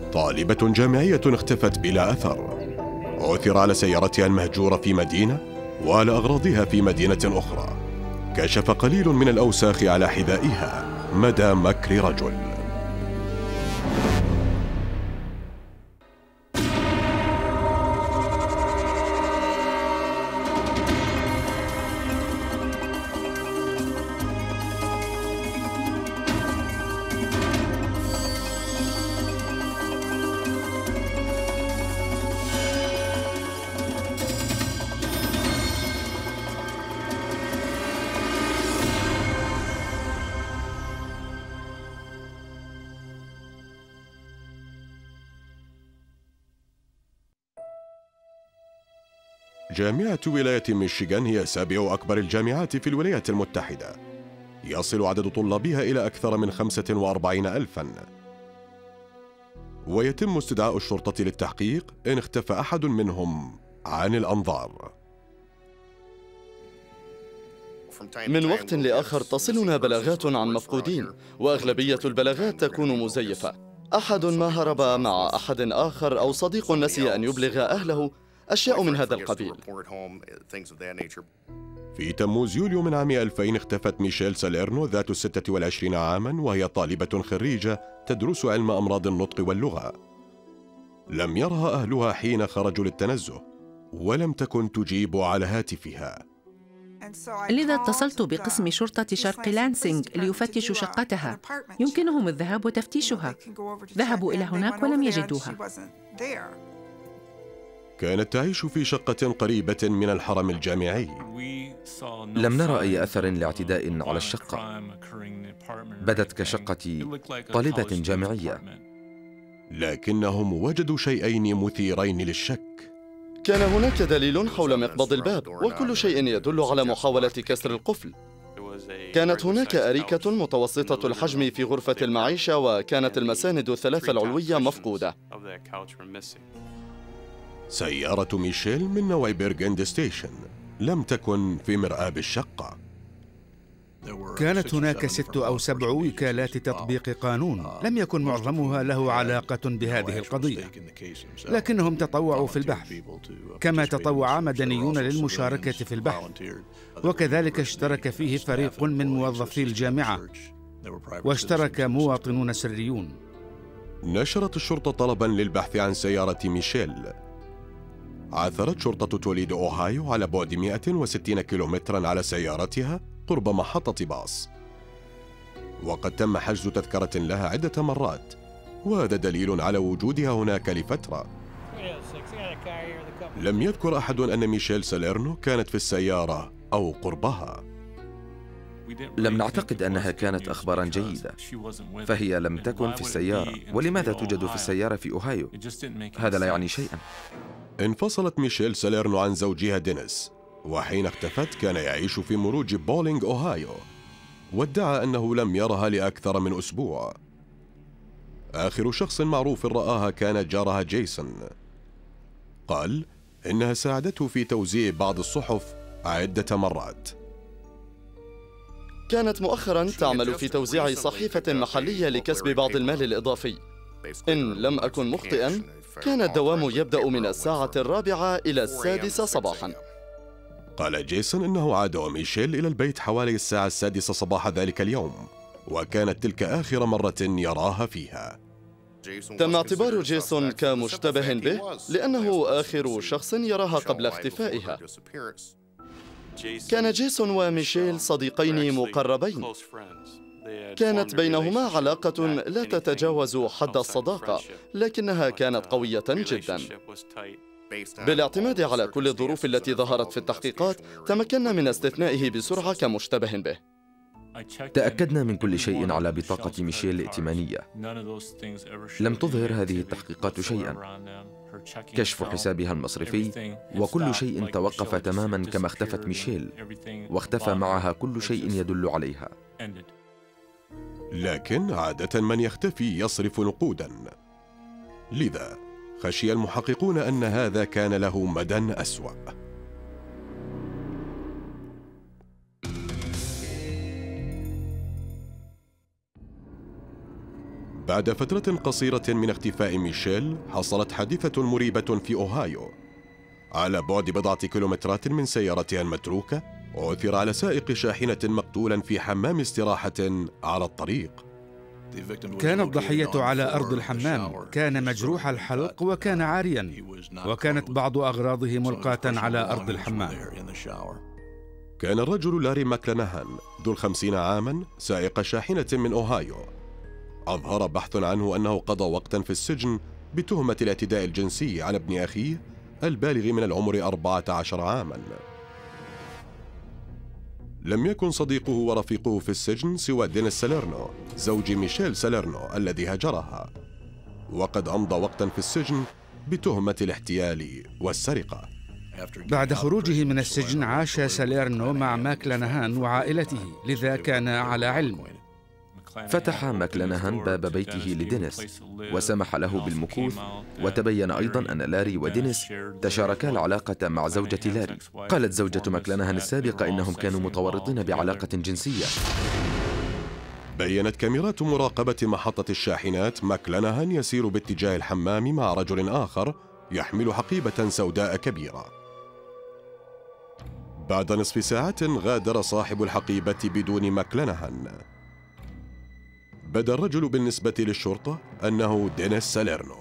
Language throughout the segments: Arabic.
طالبة جامعية اختفت بلا أثر. عثر على سيارتها المهجورة في مدينة وعلى أغراضها في مدينة أخرى. كشف قليل من الأوساخ على حذائها مدى مكر رجل. جامعة ولاية ميشيغان هي سابع أكبر الجامعات في الولايات المتحدة. يصل عدد طلابها إلى أكثر من 45,000. ويتم استدعاء الشرطة للتحقيق إن اختفى أحد منهم عن الأنظار. من وقت لآخر تصلنا بلاغات عن مفقودين، وأغلبية البلاغات تكون مزيفة. أحد ما هرب مع أحد آخر، أو صديق نسي أن يبلغ أهله، أشياء من هذا القبيل. في تموز يوليو من عام 2000 اختفت ميشيل ساليرنو ذات 26 عاماً، وهي طالبة خريجة تدرس علم أمراض النطق واللغة. لم يرها أهلها حين خرجوا للتنزه، ولم تكن تجيب على هاتفها. لذا اتصلت بقسم شرطة شرق لانسينغ ليفتشوا شقتها. يمكنهم الذهاب وتفتيشها. ذهبوا إلى هناك ولم يجدوها. كانت تعيش في شقة قريبة من الحرم الجامعي. لم نرى أي أثر لاعتداء على الشقة. بدت كشقة طالبة جامعية. لكنهم وجدوا شيئين مثيرين للشك. كان هناك دليل حول مقبض الباب، وكل شيء يدل على محاولة كسر القفل. كانت هناك أريكة متوسطة الحجم في غرفة المعيشة، وكانت المساند الثلاث العلوية مفقودة. سيارة ميشيل من نوع بيرغند ستيشن لم تكن في مرآب الشقة. كانت هناك 6 أو 7 وكالات تطبيق قانون، لم يكن معظمها له علاقة بهذه القضية، لكنهم تطوعوا في البحث، كما تطوع مدنيون للمشاركة في البحث، وكذلك اشترك فيه فريق من موظفي الجامعة، واشترك مواطنون سريون. نشرت الشرطة طلباً للبحث عن سيارة ميشيل. عثرت شرطة توليدو أوهايو على بعد 160 كيلومتراً على سيارتها قرب محطة باص، وقد تم حجز تذكرة لها عدة مرات، وهذا دليل على وجودها هناك لفترة. لم يذكر أحد أن ميشيل ساليرنو كانت في السيارة أو قربها. لم نعتقد أنها كانت أخباراً جيدة، فهي لم تكن في السيارة. ولماذا توجد في السيارة في أوهايو؟ هذا لا يعني شيئاً. انفصلت ميشيل ساليرنو عن زوجها دينيس، وحين اختفت كان يعيش في مروج بولينغ أوهايو، وادعى أنه لم يرها لأكثر من أسبوع. آخر شخص معروف رآها كان جارها جيسون. قال إنها ساعدته في توزيع بعض الصحف عدة مرات. كانت مؤخراً تعمل في توزيع صحيفة محلية لكسب بعض المال الإضافي. إن لم أكن مخطئاً، كان الدوام يبدأ من الساعة 4 إلى 6 صباحاً. قال جيسون إنه عاد وميشيل إلى البيت حوالي الساعة 6 صباح ذلك اليوم، وكانت تلك آخر مرة يراها فيها. تم اعتبار جيسون كمشتبه به لأنه آخر شخص يراها قبل اختفائها. كان جيسون وميشيل صديقين مقربين. كانت بينهما علاقة لا تتجاوز حد الصداقة، لكنها كانت قوية جدا. بالاعتماد على كل الظروف التي ظهرت في التحقيقات، تمكنا من استثنائه بسرعة كمشتبه به. تأكدنا من كل شيء على بطاقة ميشيل الائتمانية. لم تظهر هذه التحقيقات شيئا. كشف حسابها المصرفي وكل شيء توقف تماما كما اختفت ميشيل، واختفى معها كل شيء يدل عليها. لكن عادة من يختفي يصرف نقودا، لذا خشي المحققون أن هذا كان له مدى أسوأ. بعد فترة قصيرة من اختفاء ميشيل، حصلت حادثة مريبة في أوهايو. على بعد بضعة كيلومترات من سيارتها المتروكة، عثر على سائق شاحنة مقتولا في حمام استراحة على الطريق. كان الضحية على أرض الحمام، كان مجروح الحلق وكان عاريا، وكانت بعض أغراضه ملقاة على أرض الحمام. كان الرجل لاري ماكلاناهان ذو 50 عاما سائق شاحنة من أوهايو. أظهر بحث عنه أنه قضى وقتا في السجن بتهمة الاعتداء الجنسي على ابن أخيه البالغ من العمر 14 عاما. لم يكن صديقه ورفيقه في السجن سوى دينيس ساليرنو زوج ميشيل ساليرنو الذي هجرها، وقد أمضى وقتا في السجن بتهمة الاحتيال والسرقة. بعد خروجه من السجن عاش ساليرنو مع ماكلاناهان وعائلته، لذا كان على علم. فتح ماكلاناهان باب بيته لدينيس وسمح له بالمكوث، وتبين أيضا أن لاري ودينيس تشاركا العلاقة مع زوجة لاري. قالت زوجة ماكلاناهان السابقة إنهم كانوا متورطين بعلاقة جنسية. بيّنت كاميرات مراقبة محطة الشاحنات ماكلاناهان يسير باتجاه الحمام مع رجل آخر يحمل حقيبة سوداء كبيرة. بعد نصف ساعة غادر صاحب الحقيبة بدون ماكلاناهان. بدا الرجل بالنسبة للشرطة أنه دينيس ساليرنو.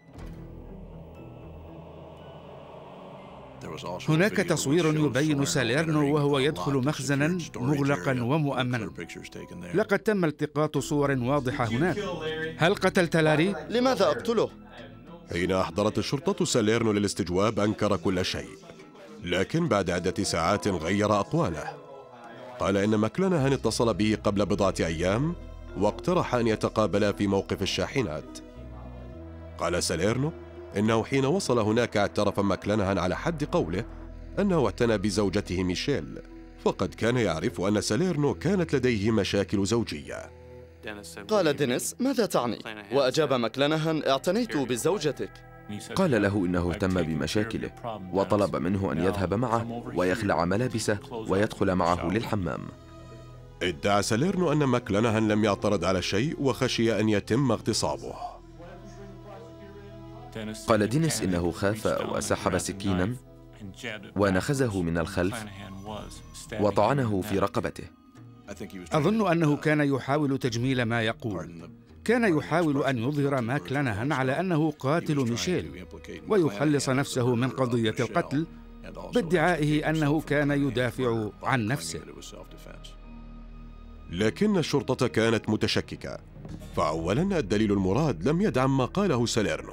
هناك تصوير يبين ساليرنو وهو يدخل مخزنا مغلقا ومؤمنا. لقد تم التقاط صور واضحة هناك. هل قتلت لاري؟ لماذا أقتله؟ حين أحضرت الشرطة ساليرنو للاستجواب أنكر كل شيء، لكن بعد عدة ساعات غير أقواله. قال إن ماكلاناهان اتصل به قبل بضعة أيام واقترح أن يتقابلا في موقف الشاحنات. قال ساليرنو إنه حين وصل هناك اعترف ماكلاناهان على حد قوله أنه اعتنى بزوجته ميشيل، فقد كان يعرف أن ساليرنو كانت لديه مشاكل زوجية. قال دينيس: ماذا تعني؟ وأجاب ماكلاناهان: اعتنيت بزوجتك. قال له إنه اهتم بمشاكله وطلب منه أن يذهب معه ويخلع ملابسه ويدخل معه للحمام. ادعى ساليرنو أن ماكلاناهان لم يعترض على شيء وخشي أن يتم اغتصابه. قال دينيس إنه خاف وسحب سكينا ونخزه من الخلف وطعنه في رقبته. أظن أنه كان يحاول تجميل ما يقول. كان يحاول أن يظهر ماكلاناهان على أنه قاتل ميشيل ويخلص نفسه من قضية القتل بادعائه أنه كان يدافع عن نفسه. لكن الشرطة كانت متشككة، فأولا الدليل المراد لم يدعم ما قاله ساليرنو.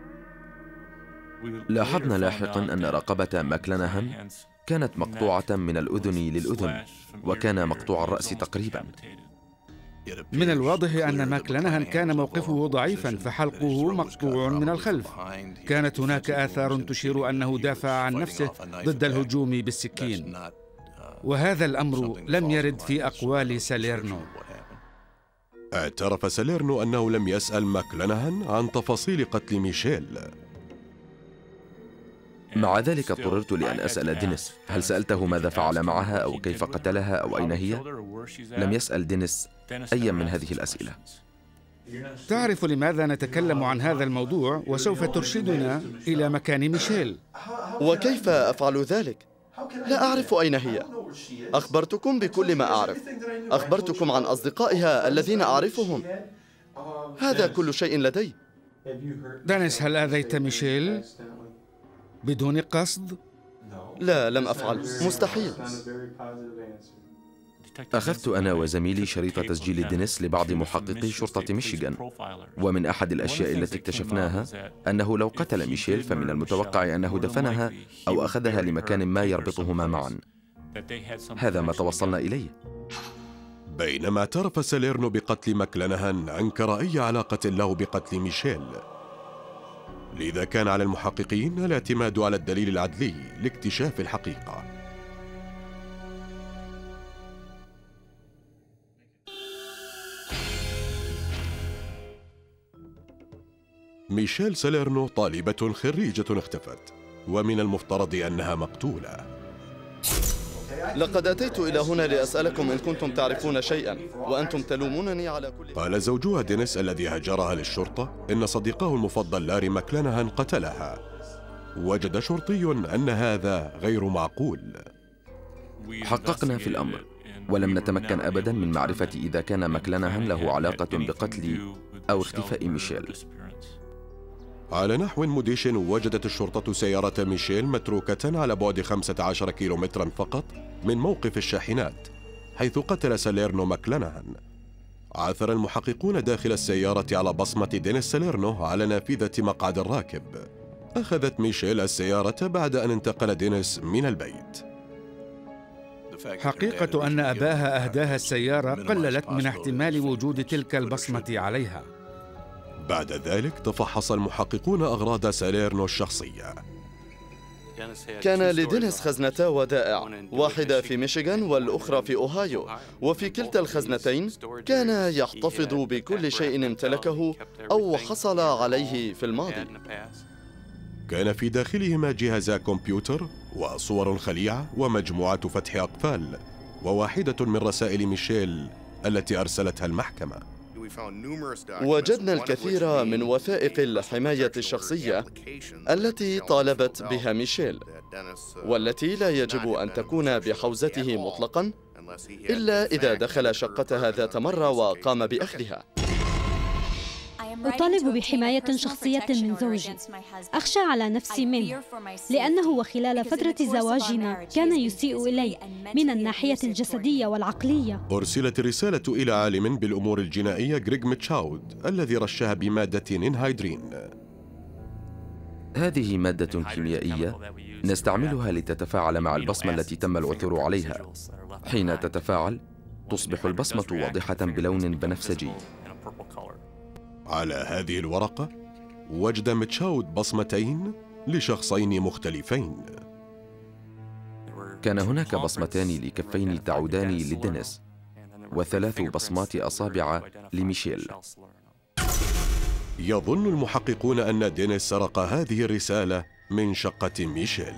لاحظنا لاحقا أن رقبة ماكلاناهان كانت مقطوعة من الأذن للأذن، وكان مقطوع الرأس تقريبا. من الواضح أن ماكلاناهان كان موقفه ضعيفا، فحلقه مقطوع من الخلف. كانت هناك آثار تشير أنه دافع عن نفسه ضد الهجوم بالسكين، وهذا الأمر لم يرد في أقوال ساليرنو. اعترف ساليرنو أنه لم يسأل ماكلاناهان عن تفاصيل قتل ميشيل. مع ذلك اضطررت لأن أسأل دينيس: هل سألته ماذا فعل معها أو كيف قتلها أو أين هي؟ لم يسأل دينيس أي من هذه الأسئلة. تعرف لماذا نتكلم عن هذا الموضوع، وسوف ترشدنا إلى مكان ميشيل. وكيف أفعل ذلك؟ لا أعرف أين هي. أخبرتكم بكل ما أعرف. أخبرتكم عن أصدقائها الذين أعرفهم. هذا كل شيء لدي. دينيس، هل آذيت ميشيل بدون قصد؟ لا، لم أفعل. مستحيل. أخذت أنا وزميلي شريط تسجيل دينيس لبعض محققي شرطة ميشيغان، ومن أحد الأشياء التي اكتشفناها أنه لو قتل ميشيل فمن المتوقع أنه دفنها أو أخذها لمكان ما يربطهما معا. هذا ما توصلنا إليه. بينما اعترف ساليرنو بقتل ماكلاناهان، أنكر أي علاقة له بقتل ميشيل. لذا كان على المحققين الاعتماد على الدليل العدلي لاكتشاف الحقيقة. ميشيل ساليرنو طالبة خريجة اختفت، ومن المفترض أنها مقتولة. لقد أتيت إلى هنا لأسألكم إن كنتم تعرفون شيئا وأنتم تلومونني على كل. قال زوجها دينيس الذي هجرها للشرطة إن صديقه المفضل لاري ماكلانهان قتلها. وجد شرطي أن هذا غير معقول. حققنا في الأمر ولم نتمكن أبدا من معرفة إذا كان ماكلانهان له علاقة بقتل أو اختفاء ميشيل. على نحو مدهش وجدت الشرطة سيارة ميشيل متروكة على بعد 15 كيلومترا فقط من موقف الشاحنات حيث قتل ساليرنو ماكلانهان. عثر المحققون داخل السيارة على بصمة دينيس ساليرنو على نافذة مقعد الراكب. أخذت ميشيل السيارة بعد أن انتقل دينيس من البيت. حقيقة أن أباها أهداها السيارة قللت من احتمال وجود تلك البصمة عليها. بعد ذلك تفحص المحققون أغراض ساليرنو الشخصية. كان لدينيس خزنتا ودائع، واحدة في ميشيغان والأخرى في أوهايو، وفي كلتا الخزنتين كان يحتفظ بكل شيء امتلكه أو حصل عليه في الماضي. كان في داخلهما جهازا كمبيوتر وصور خليعة ومجموعة فتح أقفال وواحدة من رسائل ميشيل التي أرسلتها المحكمة. وجدنا الكثير من وثائق الحماية الشخصية التي طالبت بها ميشيل، والتي لا يجب أن تكون بحوزته مطلقاً إلا إذا دخل شقتها ذات مرة وقام بأخذها. أطالب بحماية شخصية من زوجي. أخشى على نفسي منه لأنه وخلال فترة زواجنا كان يسيء إلي من الناحية الجسدية والعقلية. أرسلت الرسالة إلى عالم بالأمور الجنائية غريغ ميتشاود الذي رشها بمادة نينهايدرين. هذه مادة كيميائية نستعملها لتتفاعل مع البصمة التي تم العثور عليها. حين تتفاعل تصبح البصمة واضحة بلون بنفسجي. على هذه الورقة وجد ميتشاود بصمتين لشخصين مختلفين. كان هناك بصمتان لكفين تعودان لدينيس و3 بصمات أصابع لميشيل. يظن المحققون أن دينيس سرق هذه الرسالة من شقة ميشيل.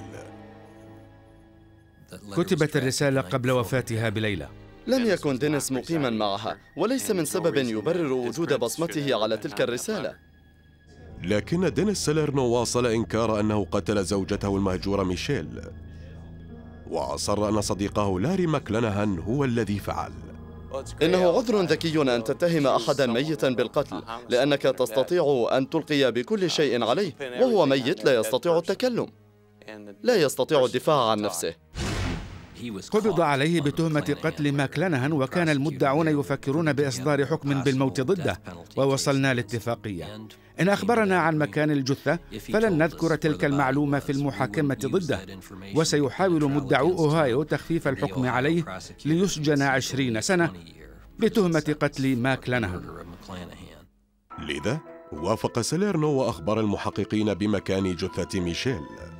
كتبت الرسالة قبل وفاتها بليلة. لم يكن دينيس مقيما معها، وليس من سبب يبرر وجود بصمته على تلك الرسالة. لكن دينيس ساليرنو واصل إنكار أنه قتل زوجته المهجورة ميشيل، وأصر أن صديقه لاري ماكلانهان هو الذي فعل. إنه عذر ذكي أن تتهم أحدا ميتا بالقتل، لأنك تستطيع أن تلقي بكل شيء عليه وهو ميت لا يستطيع التكلم، لا يستطيع الدفاع عن نفسه. قبض عليه بتهمة قتل ماكلانهان، وكان المدعون يفكرون بإصدار حكم بالموت ضده، ووصلنا لاتفاقية. إن أخبرنا عن مكان الجثة فلن نذكر تلك المعلومة في المحاكمة ضده، وسيحاول مدعو أوهايو تخفيف الحكم عليه ليسجن 20 سنة بتهمة قتل ماكلانهان. لذا وافق ساليرنو وأخبر المحققين بمكان جثة ميشيل.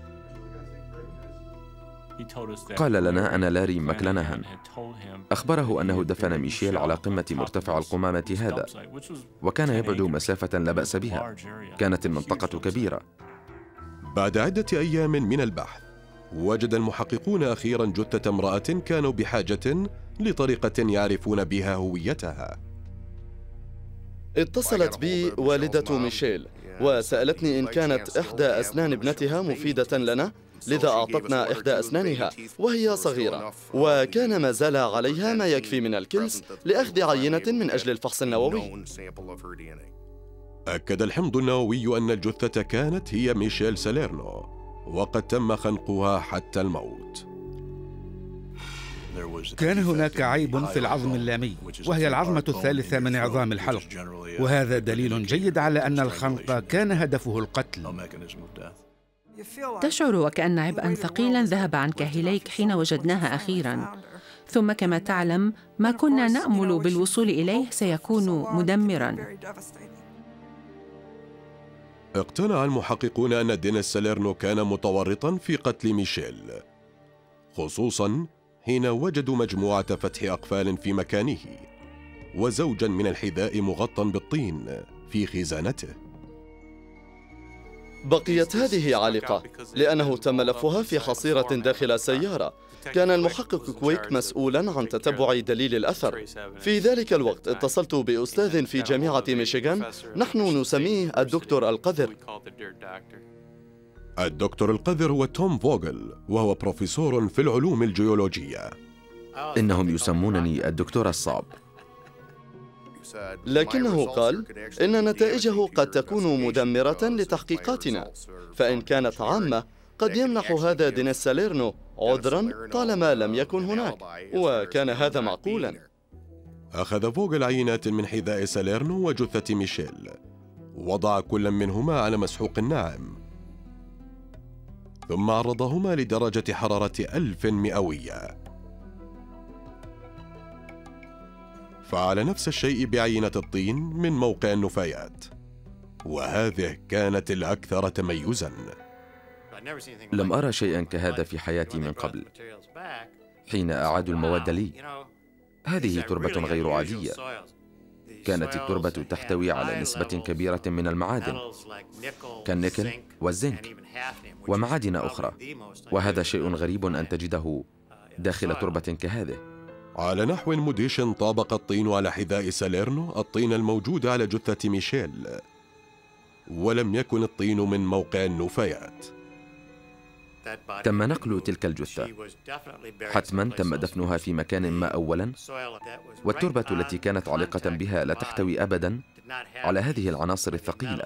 قال لنا أن لاري ماكلانهان أخبره أنه دفن ميشيل على قمة مرتفع القمامة هذا، وكان يبعد مسافة لا بأس بها. كانت المنطقة كبيرة. بعد عدة أيام من البحث وجد المحققون أخيرا جثة امرأة كانوا بحاجة لطريقة يعرفون بها هويتها. اتصلت بي والدة ميشيل وسألتني إن كانت إحدى أسنان ابنتها مفيدة لنا، لذا أعطتنا إحدى أسنانها وهي صغيرة، وكان ما زال عليها ما يكفي من الكلس لأخذ عينة من أجل الفحص النووي. أكد الحمض النووي أن الجثة كانت هي ميشيل ساليرنو، وقد تم خنقها حتى الموت. كان هناك عيب في العظم اللامي، وهي العظمة الثالثة من عظام الحلق، وهذا دليل جيد على أن الخنق كان هدفه القتل. تشعر وكأن عبئاً ثقيلاً ذهب عن كاهليك حين وجدناها أخيراً، ثم كما تعلم ما كنا نأمل بالوصول إليه سيكون مدمراً. اقتنع المحققون أن دينيس ساليرنو كان متورطاً في قتل ميشيل، خصوصاً حين وجدوا مجموعة فتح أقفال في مكانه وزوجاً من الحذاء مغطى بالطين في خزانته. بقيت هذه عالقة لأنه تم لفها في حصيرة داخل سيارة. كان المحقق كويك مسؤولا عن تتبع دليل الأثر. في ذلك الوقت اتصلت بأستاذ في جامعة ميشيغان، نحن نسميه الدكتور القذر. الدكتور القذر هو توم فوغل، وهو بروفيسور في العلوم الجيولوجية. إنهم يسمونني الدكتور الصعب. لكنه قال إن نتائجه قد تكون مدمرة لتحقيقاتنا، فإن كانت عامة قد يمنح هذا دينيس ساليرنو عذرا طالما لم يكن هناك، وكان هذا معقولا. أخذ فوغل عينات من حذاء ساليرنو وجثة ميشيل، وضع كل منهما على مسحوق ناعم، ثم عرضهما لدرجة حرارة 1000 مئوية. فعل نفس الشيء بعينة الطين من موقع النفايات، وهذه كانت الأكثر تميزاً. لم أرى شيئاً كهذا في حياتي من قبل. حين أعادوا المواد لي، هذه تربة غير عادية. كانت التربة تحتوي على نسبة كبيرة من المعادن كالنيكل والزنك ومعادن أخرى، وهذا شيء غريب أن تجده داخل تربة كهذه. على نحو مدهش طابق الطين على حذاء ساليرنو الطين الموجود على جثة ميشيل، ولم يكن الطين من موقع النفايات. تم نقل تلك الجثة، حتما تم دفنها في مكان ما أولا، والتربة التي كانت عالقة بها لا تحتوي أبدا على هذه العناصر الثقيلة.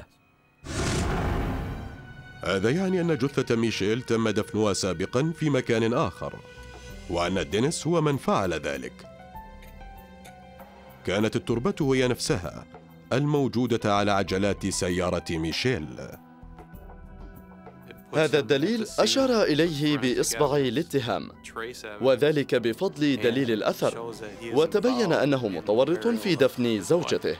هذا يعني أن جثة ميشيل تم دفنها سابقا في مكان آخر، وأن دينيس هو من فعل ذلك. كانت التربة هي نفسها الموجودة على عجلات سيارة ميشيل. هذا الدليل أشار إليه بإصبع الاتهام، وذلك بفضل دليل الأثر، وتبين أنه متورط في دفن زوجته.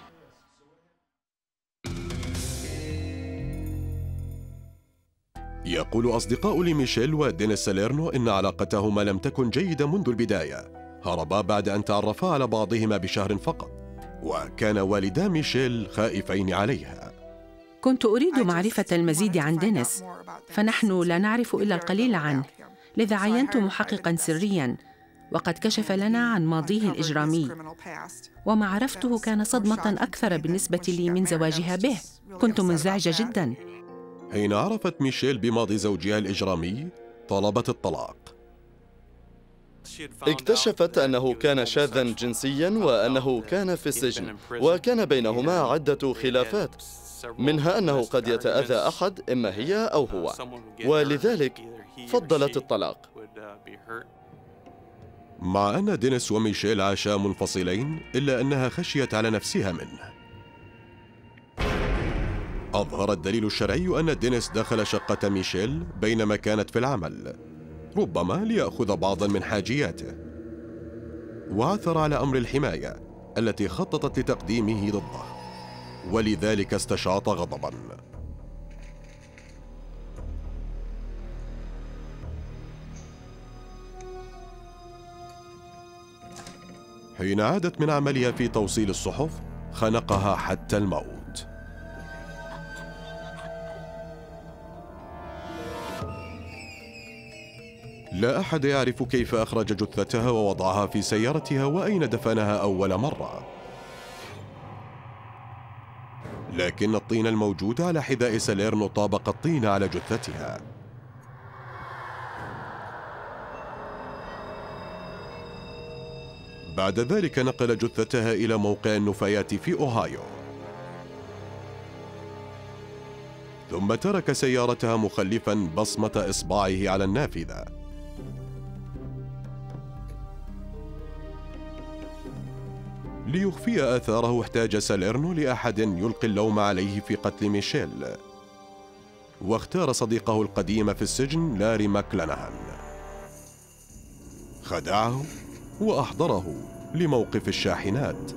يقول أصدقاء لميشيل ودينيس ساليرنو إن علاقتهما لم تكن جيدة منذ البداية. هربا بعد أن تعرفا على بعضهما بشهر فقط، وكان والدا ميشيل خائفين عليها. كنت أريد معرفة المزيد عن دينيس، فنحن لا نعرف إلا القليل عنه، لذا عينت محققاً سرياً، وقد كشف لنا عن ماضيه الإجرامي، وما عرفته كان صدمة أكثر بالنسبة لي من زواجها به. كنت منزعجة جداً. حين عرفت ميشيل بماضي زوجها الإجرامي طلبت الطلاق. اكتشفت أنه كان شاذاً جنسياً وأنه كان في السجن، وكان بينهما عدة خلافات، منها أنه قد يتأذى أحد، إما هي أو هو، ولذلك فضلت الطلاق. مع أن دينيس وميشيل عاشا منفصلين، إلا أنها خشيت على نفسها منه. أظهر الدليل الشرعي أن دينيس دخل شقة ميشيل بينما كانت في العمل، ربما ليأخذ بعضاً من حاجياته، وعثر على أمر الحماية التي خططت لتقديمه ضده، ولذلك استشاط غضباً. حين عادت من عملها في توصيل الصحف خنقها حتى الموت. لا أحد يعرف كيف أخرج جثتها ووضعها في سيارتها وأين دفنها أول مرة، لكن الطين الموجود على حذاء ساليرنو طابق الطين على جثتها. بعد ذلك نقل جثتها إلى موقع النفايات في أوهايو، ثم ترك سيارتها مخلفاً بصمة إصبعه على النافذة. ليخفي آثاره احتاج ساليرنو لأحد يلقي اللوم عليه في قتل ميشيل، واختار صديقه القديم في السجن لاري ماكلانهان. خدعه وأحضره لموقف الشاحنات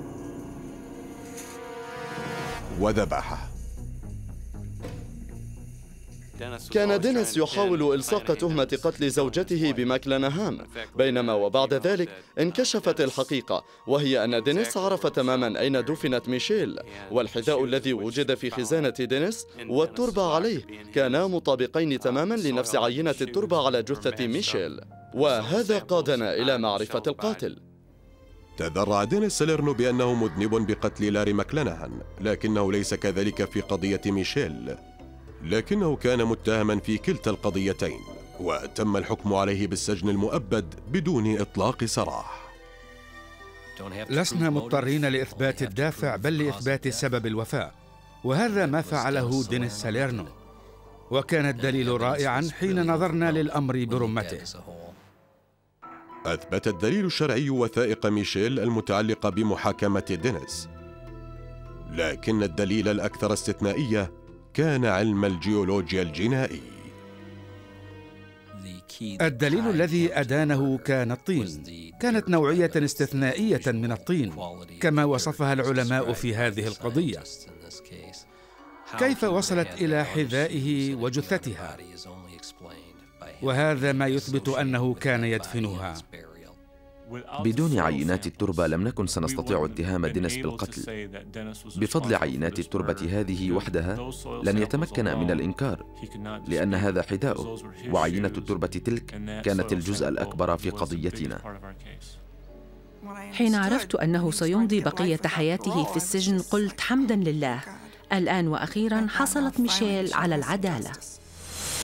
وذبحه. كان دينيس يحاول إلصاق تهمة قتل زوجته بماكلانهان، بينما وبعد ذلك انكشفت الحقيقة، وهي أن دينيس عرف تماما أين دفنت ميشيل، والحذاء الذي وجد في خزانة دينيس والتربة عليه كانا مطابقين تماما لنفس عينة التربة على جثة ميشيل، وهذا قادنا إلى معرفة القاتل. تذرع دينيس ساليرنو بأنه مذنب بقتل لاري ماكلانهان، لكنه ليس كذلك في قضية ميشيل، لكنه كان متهما في كلتا القضيتين، وتم الحكم عليه بالسجن المؤبد بدون إطلاق سراح. لسنا مضطرين لإثبات الدافع بل لإثبات سبب الوفاة، وهذا ما فعله دينيس ساليرنو، وكان الدليل رائعا حين نظرنا للأمر برمته. أثبت الدليل الشرعي وثائق ميشيل المتعلقة بمحاكمة دينيس، لكن الدليل الأكثر استثنائية كان علم الجيولوجيا الجنائي. الدليل الذي أدانه كان الطين، كانت نوعية استثنائية من الطين كما وصفها العلماء في هذه القضية. كيف وصلت إلى حذائه وجثتها؟ وهذا ما يثبت أنه كان يدفنها. بدون عينات التربة لم نكن سنستطيع اتهام دينيس بالقتل. بفضل عينات التربة هذه وحدها لن يتمكن من الإنكار، لأن هذا حذاؤه، وعينة التربة تلك كانت الجزء الأكبر في قضيتنا. حين عرفت أنه سيمضي بقية حياته في السجن قلت حمداً لله، الآن وأخيراً حصلت ميشيل على العدالة.